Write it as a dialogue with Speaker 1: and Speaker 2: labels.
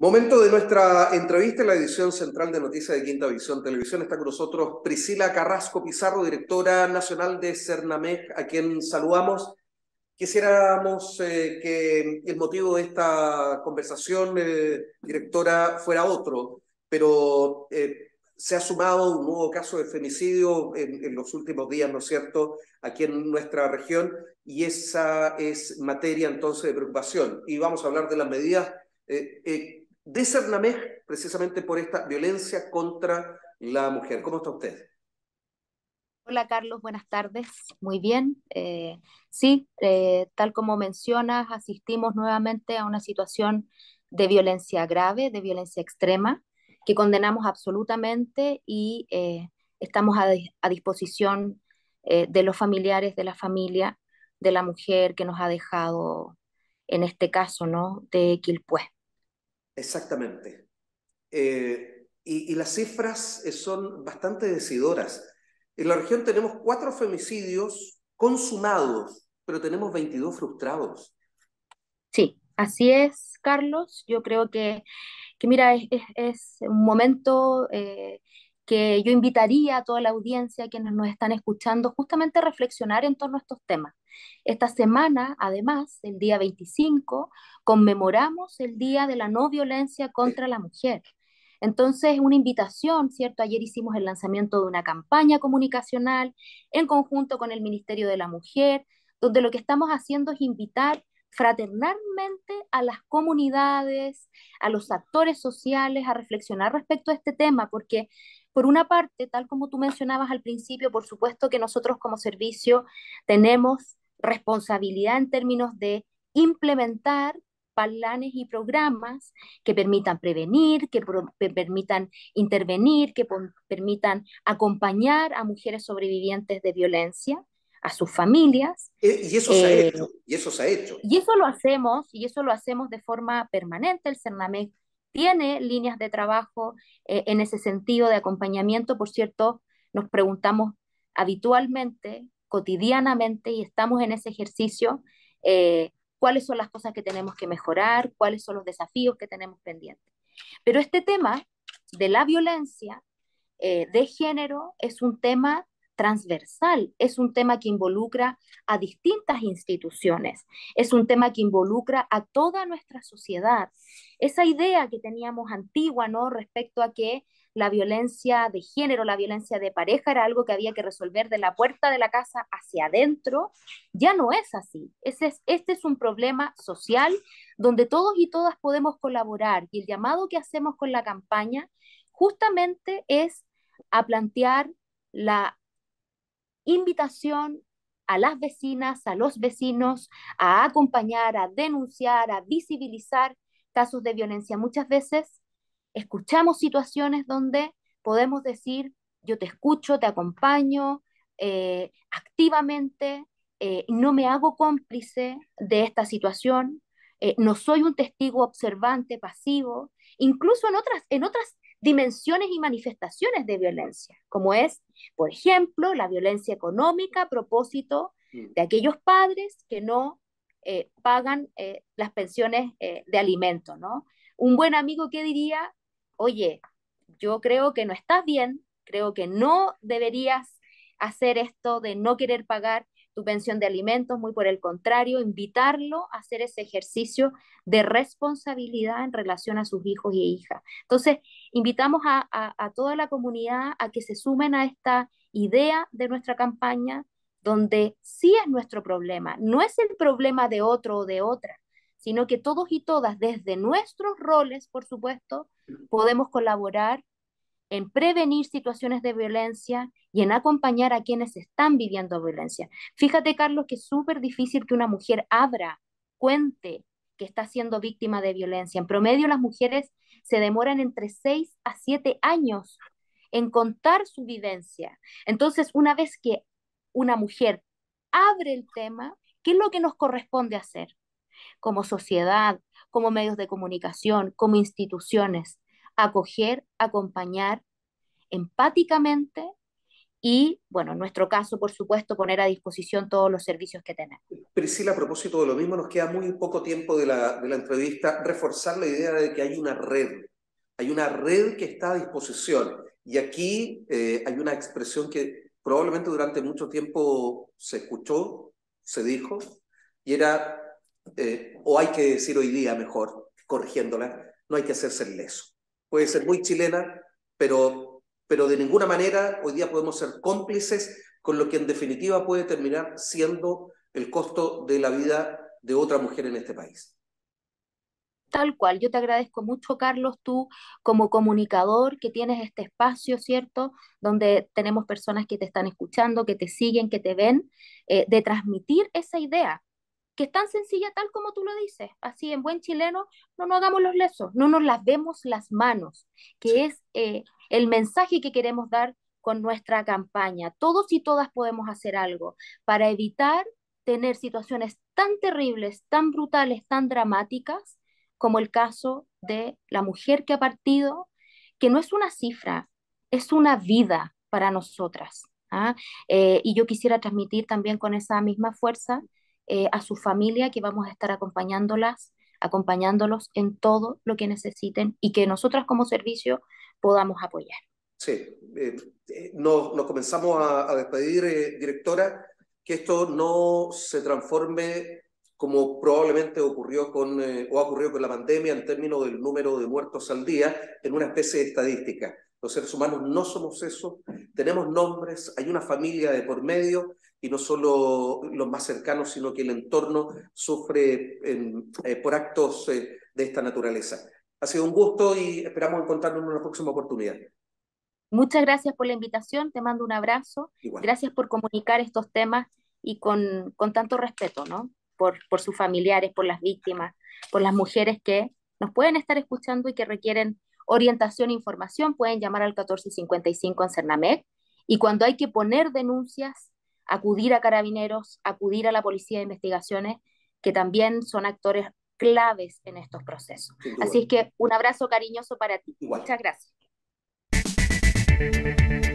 Speaker 1: Momento de nuestra entrevista en la edición central de Noticias de Quinta Visión Televisión. Está con nosotros Priscila Carrasco Pizarro, directora nacional de Cernamej, a quien saludamos. Quisiéramos que el motivo de esta conversación, directora, fuera otro, pero se ha sumado un nuevo caso de femicidio en los últimos días, ¿no es cierto?, aquí en nuestra región, y esa es materia entonces de preocupación. Y vamos a hablar de las medidas de Cernamej, precisamente por esta violencia contra la mujer. ¿Cómo está usted?
Speaker 2: Hola Carlos, buenas tardes. Muy bien. Sí, tal como mencionas, asistimos nuevamente a una situación de violencia grave, de violencia extrema, que condenamos absolutamente y estamos a disposición de los familiares, de la familia, de la mujer que nos ha dejado, en este caso, ¿no?, de Quilpué.
Speaker 1: Exactamente. Y las cifras son bastante decidoras. En la región tenemos 4 femicidios consumados, pero tenemos 22 frustrados.
Speaker 2: Sí, así es, Carlos. Yo creo que mira, es un momento que yo invitaría a toda la audiencia, quienes nos están escuchando, justamente a reflexionar en torno a estos temas. Esta semana, además, el día 25, conmemoramos el Día de la No Violencia contra la Mujer. Entonces, una invitación, ¿cierto? Ayer hicimos el lanzamiento de una campaña comunicacional en conjunto con el Ministerio de la Mujer, donde lo que estamos haciendo es invitar fraternalmente a las comunidades, a los actores sociales a reflexionar respecto a este tema, porque por una parte, tal como tú mencionabas al principio, por supuesto que nosotros como servicio tenemos responsabilidad en términos de implementar planes y programas que permitan prevenir, que permitan intervenir, que permitan acompañar a mujeres sobrevivientes de violencia, a sus familias.
Speaker 1: Y eso se ha
Speaker 2: eh,
Speaker 1: hecho, y eso se ha hecho.
Speaker 2: y eso lo hacemos de forma permanente. El CERNAMEC tiene líneas de trabajo en ese sentido de acompañamiento. Por cierto, nos preguntamos habitualmente, cotidianamente, y estamos en ese ejercicio, cuáles son las cosas que tenemos que mejorar, cuáles son los desafíos que tenemos pendientes. Pero este tema de la violencia de género es un tema transversal, es un tema que involucra a distintas instituciones, es un tema que involucra a toda nuestra sociedad. Esa idea que teníamos antigua, ¿no?, respecto a que la violencia de género, la violencia de pareja era algo que había que resolver de la puerta de la casa hacia adentro, ya no es así. Este es un problema social donde todos y todas podemos colaborar, y el llamado que hacemos con la campaña justamente es a plantear la invitación a las vecinas, a los vecinos, a acompañar, a denunciar, a visibilizar casos de violencia. Muchas veces escuchamos situaciones donde podemos decir, yo te escucho, te acompaño activamente, no me hago cómplice de esta situación, no soy un testigo observante, pasivo, incluso en otras dimensiones y manifestaciones de violencia, como es, por ejemplo, la violencia económica a propósito de aquellos padres que no pagan las pensiones de alimento, ¿no? Un buen amigo que diría, oye, yo creo que no estás bien, creo que no deberías hacer esto de no querer pagar tu pensión de alimentos, muy por el contrario, invitarlo a hacer ese ejercicio de responsabilidad en relación a sus hijos y hijas. Entonces, invitamos a toda la comunidad a que se sumen a esta idea de nuestra campaña, donde sí es nuestro problema, no es el problema de otro o de otra, sino que todos y todas, desde nuestros roles, por supuesto, podemos colaborar en prevenir situaciones de violencia y en acompañar a quienes están viviendo violencia. Fíjate, Carlos, que es súper difícil que una mujer abra, cuente que está siendo víctima de violencia. En promedio, las mujeres se demoran entre 6 a 7 años en contar su vivencia. Entonces, una vez que una mujer abre el tema, ¿qué es lo que nos corresponde hacer como sociedad, como medios de comunicación, como instituciones? Acoger, acompañar empáticamente y, bueno, en nuestro caso, por supuesto, poner a disposición todos los servicios que tenemos.
Speaker 1: Priscila, a propósito de lo mismo, nos queda muy poco tiempo de la entrevista, reforzar la idea de que hay una red que está a disposición. Y aquí hay una expresión que probablemente durante mucho tiempo se escuchó, se dijo, y era, o hay que decir hoy día mejor, corrigiéndola, no hay que hacerse el leso. Puede ser muy chilena, pero de ninguna manera hoy día podemos ser cómplices con lo que en definitiva puede terminar siendo el costo de la vida de otra mujer en este país.
Speaker 2: Tal cual, yo te agradezco mucho, Carlos, tú como comunicador que tienes este espacio, ¿cierto? Donde tenemos personas que te están escuchando, que te siguen, que te ven, de transmitir esa idea, que es tan sencilla tal como tú lo dices, así en buen chileno, no nos hagamos los lesos, no nos lavemos las manos,
Speaker 1: Sí,
Speaker 2: que es el mensaje que queremos dar con nuestra campaña. Todos y todas podemos hacer algo para evitar tener situaciones tan terribles, tan brutales, tan dramáticas, como el caso de la mujer que ha partido, que no es una cifra, es una vida para nosotras. ¿Ah? Y yo quisiera transmitir también con esa misma fuerza a su familia que vamos a estar acompañándolos en todo lo que necesiten y que nosotras como servicio podamos apoyar.
Speaker 1: sí. Nos comenzamos a despedir, directora, que esto no se transforme como probablemente ocurrió o ha ocurrido con la pandemia en términos del número de muertos al día, en una especie de estadística. Los seres humanos no somos eso, tenemos nombres, hay una familia de por medio y no solo los más cercanos, sino que el entorno sufre por actos de esta naturaleza. Ha sido un gusto y esperamos encontrarnos en una próxima oportunidad.
Speaker 2: Muchas gracias por la invitación, te mando un abrazo,
Speaker 1: Igual.
Speaker 2: gracias por comunicar estos temas y con tanto respeto, ¿no? Por sus familiares, por las víctimas, por las mujeres que nos pueden estar escuchando y que requieren orientación e información, pueden llamar al 1455 en Cernamec y cuando hay que poner denuncias, acudir a carabineros, acudir a la policía de investigaciones, que también son actores claves en estos procesos.
Speaker 1: Sin duda.
Speaker 2: Así es que un abrazo cariñoso para ti.
Speaker 1: Igual.
Speaker 2: Muchas gracias.